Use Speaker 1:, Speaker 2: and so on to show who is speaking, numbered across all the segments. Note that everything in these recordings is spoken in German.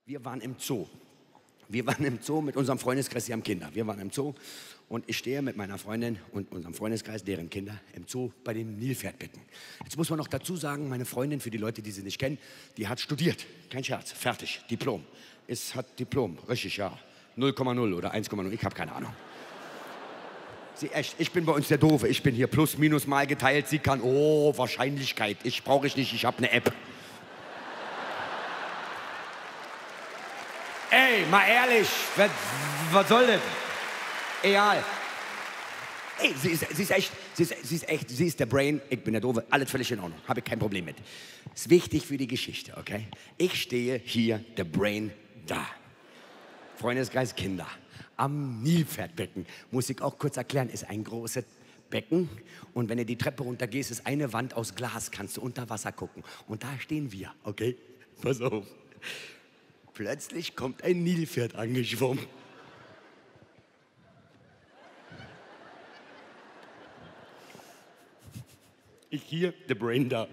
Speaker 1: Wir waren im Zoo. Wir waren im Zoo mit unserem Freundeskreis, die haben Kinder. Wir waren im Zoo und ich stehe mit meiner Freundin und unserem Freundeskreis, deren Kinder, im Zoo bei den Nilpferdbecken. Jetzt muss man noch dazu sagen, meine Freundin, für die Leute, die sie nicht kennen, die hat studiert. Kein Scherz, fertig, Diplom. Hat Diplom, richtig, ja. 0,0 oder 1,0, ich habe keine Ahnung. Sie echt, ich bin bei uns der Doofe. Ich bin hier plus, minus, mal geteilt. Sie kann, oh, Wahrscheinlichkeit. Brauche ich nicht, ich habe eine App. Ey, mal ehrlich, was soll das? Egal. Ey, sie ist der Brain, ich bin der Doofe, alles völlig in Ordnung, habe ich kein Problem mit. Ist wichtig für die Geschichte, okay? Ich stehe hier, der Brain, da. Freundeskreis Kinder. Am Nilpferdbecken, muss ich auch kurz erklären, ist ein großes Becken. Und wenn du die Treppe runtergehst, ist eine Wand aus Glas, kannst du unter Wasser gucken. Und da stehen wir, okay? Pass auf. Plötzlich kommt ein Nilpferd angeschwommen. Ich hier, der Brain da.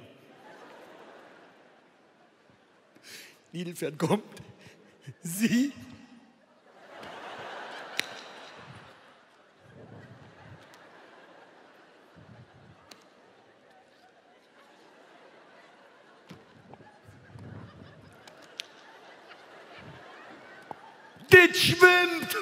Speaker 1: Nilpferd kommt. Sie. Das schwimmt!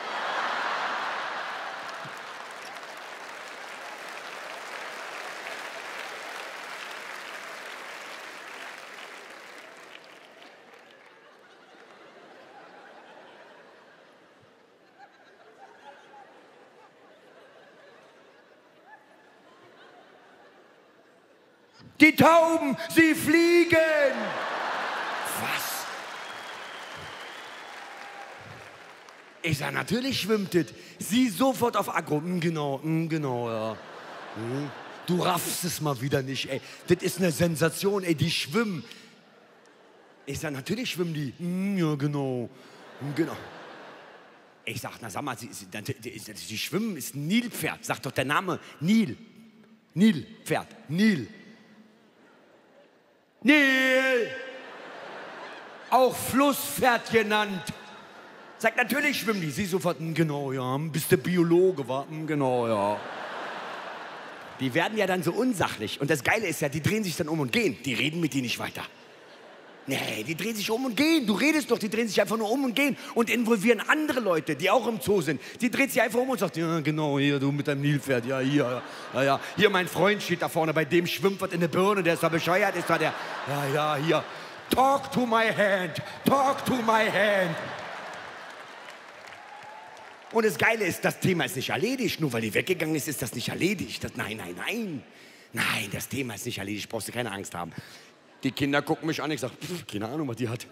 Speaker 1: Die Tauben, sie fliegen! Was? Ich sag, natürlich schwimmt das. Sie sofort auf Akku. Genau, ja. Du raffst es mal wieder nicht, ey. Das ist eine Sensation, ey, die schwimmen. Ich sag, natürlich schwimmen die. Ja, genau. Genau. Ich sag, na sag mal, sie schwimmen, ist ein Nilpferd. Sagt doch der Name, Nil. Nilpferd, Nil. Nil. Auch Flusspferd genannt. Sagt, natürlich schwimmen die. Sie sofort, genau, ja. Bist du Biologe, wa? Genau, ja. Die werden ja dann so unsachlich. Und das Geile ist ja, die drehen sich dann um und gehen. Die reden mit dir nicht weiter. Nee, die drehen sich um und gehen. Du redest doch, die drehen sich einfach nur um und gehen und involvieren andere Leute, die auch im Zoo sind. Die dreht sich einfach um und sagt, ja, genau, hier, du mit deinem Nilpferd, ja, hier, ja. Hier, mein Freund steht da vorne, bei dem schwimmt was in der Birne, der ist da bescheuert, ist da der, ja, hier. Talk to my hand, talk to my hand. Und das Geile ist, das Thema ist nicht erledigt. Nur weil die weggegangen ist, ist das nicht erledigt. Nein. Nein, das Thema ist nicht erledigt. Brauchst du keine Angst haben. Die Kinder gucken mich an. Ich sage, keine Ahnung, was die hat.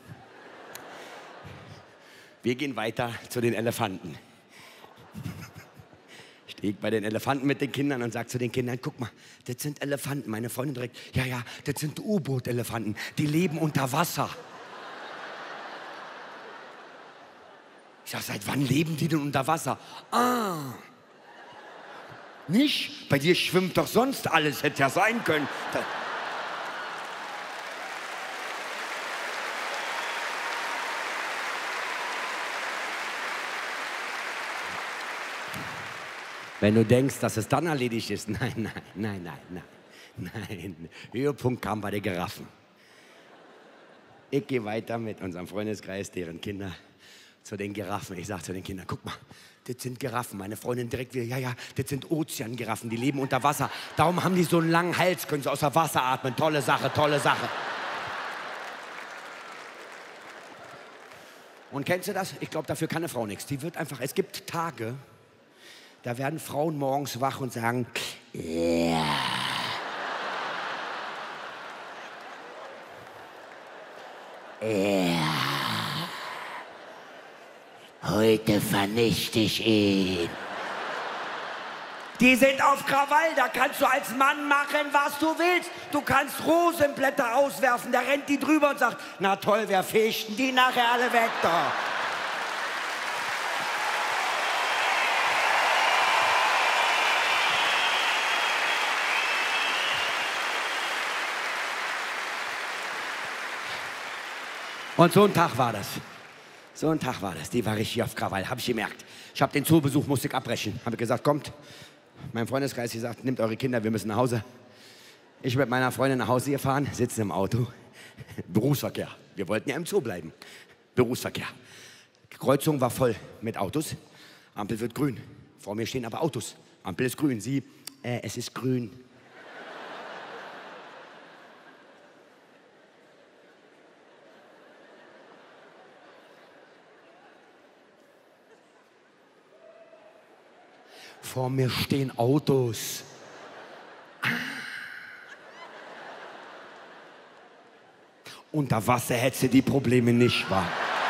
Speaker 1: Wir gehen weiter zu den Elefanten. Stehe ich bei den Elefanten mit den Kindern und sage zu den Kindern, guck mal, das sind Elefanten. Meine Freundin direkt, ja, das sind U-Boot-Elefanten. Die leben unter Wasser. Ich sag, seit wann leben die denn unter Wasser? Ah, nicht? Bei dir schwimmt doch sonst alles, hätte ja sein können. Wenn du denkst, dass es dann erledigt ist, nein. Höhepunkt kam bei den Giraffen. Ich gehe weiter mit unserem Freundeskreis, deren Kinder, zu den Giraffen. Ich sage zu den Kindern, guck mal, das sind Giraffen. Meine Freundin direkt wieder, ja, das sind Ozeangiraffen, die leben unter Wasser. Darum haben die so einen langen Hals, können sie außer Wasser atmen. Tolle Sache. Und kennst du das? Ich glaube, dafür kann eine Frau nichts. Die wird einfach, es gibt Tage, da werden Frauen morgens wach und sagen, ja. Ja. Heute vernichte ich ihn. Die sind auf Krawall, da kannst du als Mann machen, was du willst. Du kannst Rosenblätter auswerfen, da rennt die drüber und sagt, na toll, wer fischten die nachher alle weg da? Und so ein Tag war das. So ein Tag war das, die war richtig auf Krawall, habe ich gemerkt. Ich habe den Zoobesuch, musste ich abbrechen. Habe gesagt, kommt. Mein Freundeskreis gesagt, nehmt eure Kinder, wir müssen nach Hause. Ich mit meiner Freundin nach Hause gefahren, sitzen im Auto. Berufsverkehr. Wir wollten ja im Zoo bleiben. Berufsverkehr. Die Kreuzung war voll mit Autos. Ampel wird grün. Vor mir stehen aber Autos. Ampel ist grün. Sie, es ist grün. Vor mir stehen Autos. Unter Wasser hätte die Probleme nicht, wahr?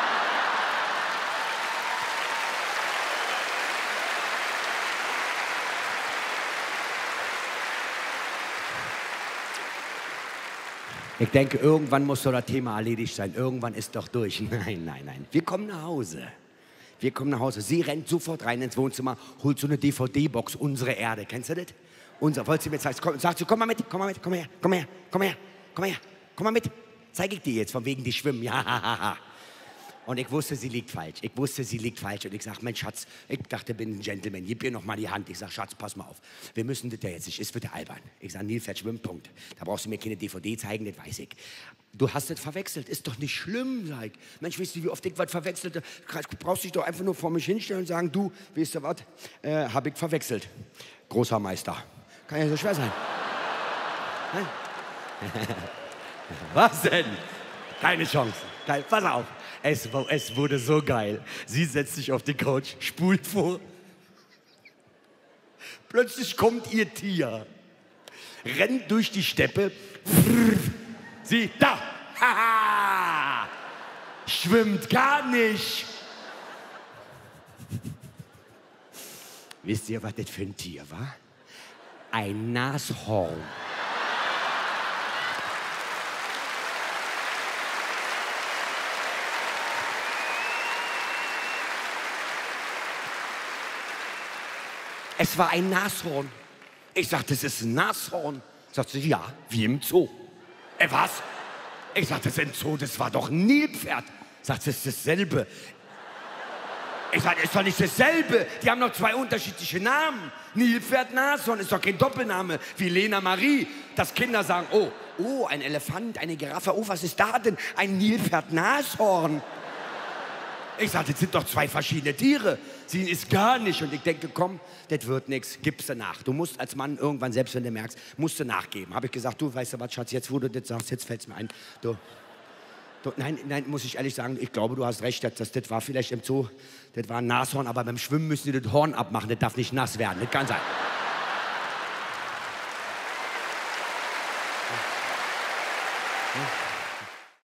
Speaker 1: Ich denke, irgendwann muss so das Thema erledigt sein. Irgendwann ist doch durch. Nein, nein, nein. Wir kommen nach Hause. Wir kommen nach Hause. Sie rennt sofort rein ins Wohnzimmer, holt so eine DVD-Box, Unsere Erde. Kennst du das? Wollt sie mir zeigen? Sagt sie, komm mal mit, komm mal mit, komm her, komm her, komm her, komm her, komm mal mit. Zeige ich dir jetzt, von wegen die schwimmen. Ja, Und ich wusste, sie liegt falsch. Ich wusste, sie liegt falsch. Und ich sag, Mensch, Schatz, ich dachte, bin ein Gentleman. Gib ihr noch mal die Hand. Ich sag, Schatz, pass mal auf. Wir müssen das ja jetzt nicht. Es wird ja albern. Ich sag, Nilpferd schwimmt, Punkt. Da brauchst du mir keine DVD zeigen, das weiß ich. Du hast das verwechselt. Ist doch nicht schlimm, sag ich. Mensch, weißt du, wie oft ich was verwechselt habe? Du brauchst dich doch einfach nur vor mich hinstellen und sagen, du, weißt du was, hab ich verwechselt. Großer Meister. Kann ja so schwer sein. Was denn? Keine Chance. Pass auf. Es wurde so geil. Sie setzt sich auf die Couch, spult vor. Plötzlich kommt ihr Tier, rennt durch die Steppe. Sie, da, haha, schwimmt gar nicht. Wisst ihr, was das für ein Tier war? Ein Nashorn. Es war ein Nashorn. Ich sagte, das ist ein Nashorn. Sagte sie, ja, wie im Zoo. Was? Ich sagte, das ist ein Zoo, das war doch ein Nilpferd. Sagte, das ist dasselbe. Ich sagte, das ist doch nicht dasselbe. Die haben noch zwei unterschiedliche Namen. Nilpferd, Nashorn ist doch kein Doppelname wie Lena Marie. Dass Kinder sagen, oh, ein Elefant, eine Giraffe, oh, was ist da denn? Ein Nilpferd, Nashorn. Ich sagte, das sind doch zwei verschiedene Tiere. Sie ist gar nicht. Und ich denke, komm, das wird nichts, gibst du nach. Du musst als Mann irgendwann, selbst wenn du merkst, musst du nachgeben. Habe ich gesagt, du, weißt du was, Schatz, jetzt wo du das sagst, jetzt fällt es mir ein. Nein, muss ich ehrlich sagen, ich glaube, du hast recht, das war vielleicht im Zoo, das war ein Nashorn, aber beim Schwimmen müssen die das Horn abmachen, das darf nicht nass werden, das kann sein. Ja.